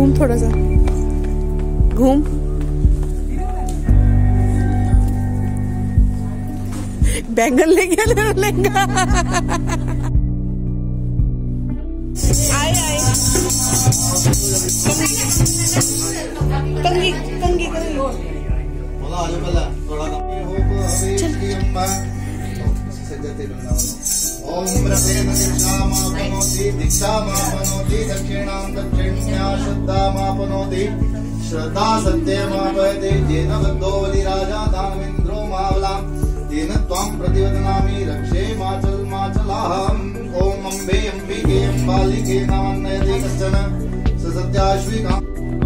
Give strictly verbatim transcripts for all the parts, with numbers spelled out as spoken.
घूम थोड़ा सा घूम। बैंगन ले गया लेंगा। आए आए कंगी कंगी कंगी ओम दीक्षामापनोति दक्षिणां दक्षिण्या श्रद्धामापनोति श्रद्धा सत्यमापयते येन बद्धो बलिराजा दानवेन्द्रो मावलां तेन त्वां प्रतिवदनामि रक्षे माचल माचलाहम्। ओम अम्बे अम्बिके अम्बालिके नामन्यते कश्चन स सत्याश्विका।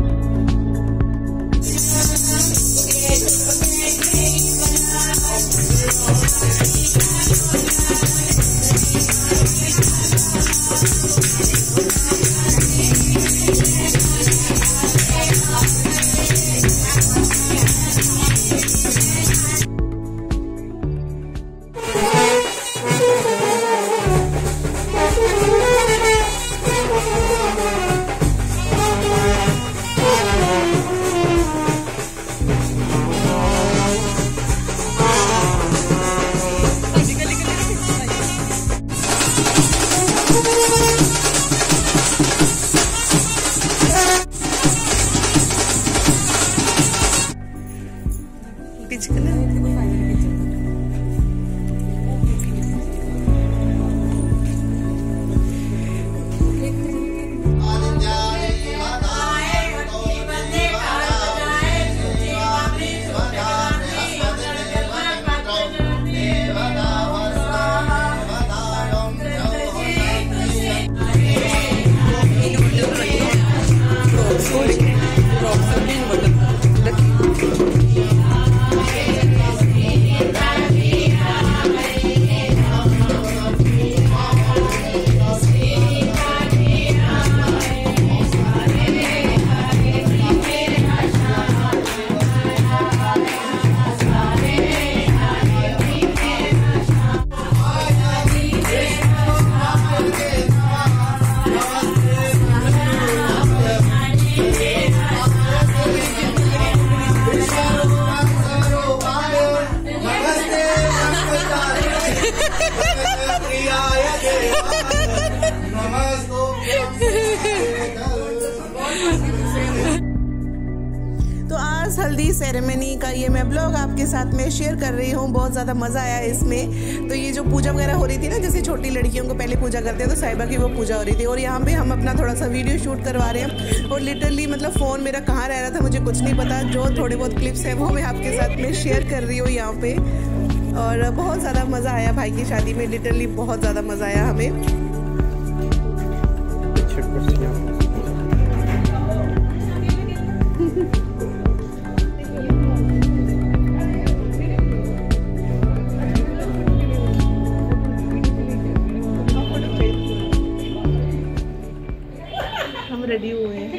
तो आज हल्दी सेरेमनी का ये मैं ब्लॉग आपके साथ में शेयर कर रही हूँ। बहुत ज़्यादा मज़ा आया इसमें। तो ये जो पूजा वगैरह हो रही थी ना, जैसे छोटी लड़कियों को पहले पूजा करते हैं तो साहिबा की वो पूजा हो रही थी, और यहाँ पे हम अपना थोड़ा सा वीडियो शूट करवा रहे हैं। और लिटरली मतलब फ़ोन मेरा कहाँ रह रहा था मुझे कुछ नहीं पता। जो थोड़े बहुत क्लिप्स हैं वो मैं आपके साथ में शेयर कर रही हूँ यहाँ पर। और बहुत ज़्यादा मज़ा आया भाई की शादी में, लिटरली बहुत ज़्यादा मज़ा आया हमें। हम रेडी हुए हैं।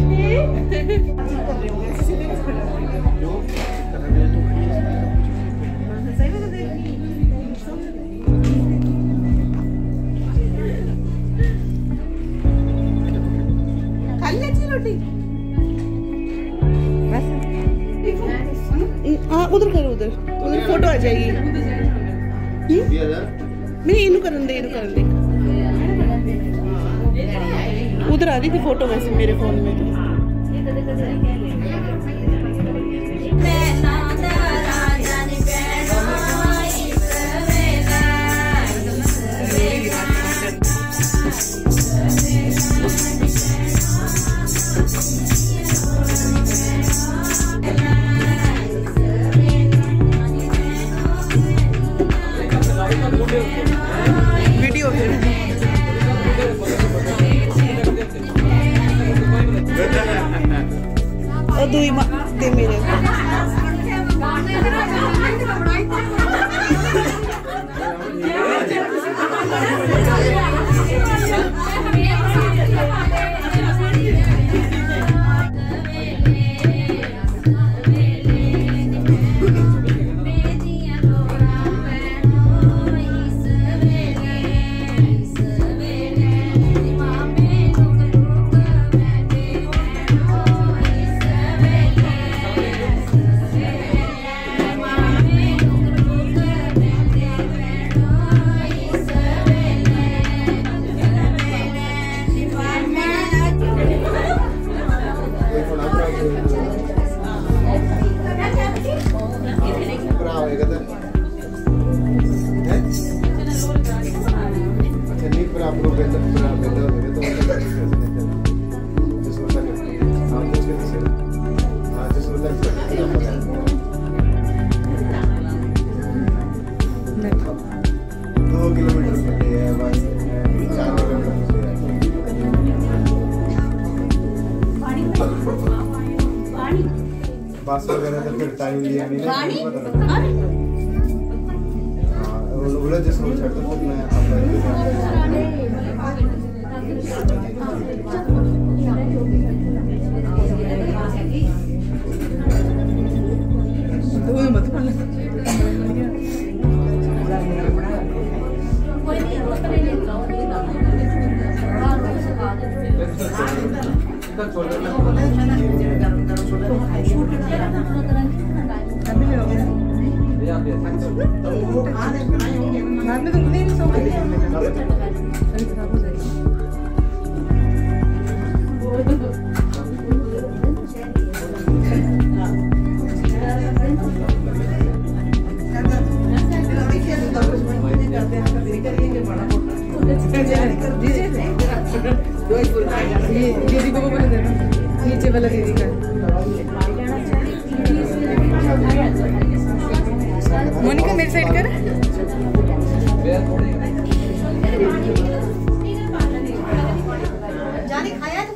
रोटी हाँ उधर करो, उधर उधर फोटो आ जाएगी। नहीं इनू करन दे, इनू करन दे। उधर आ रही थी फोटो वैसे मेरे फोन में। वीडियो और दुई दे मेरे बस वगैरह तो फिर टाइम लिया नहीं ना पता लगा। हाँ उलझ जैसे वो छड़ तो फिर मैं दीदी को बोल देना नीचे वाला दीदी का। मोनिका मेरी साइड कर। जाने खाया तो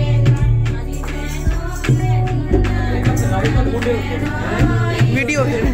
वीडियो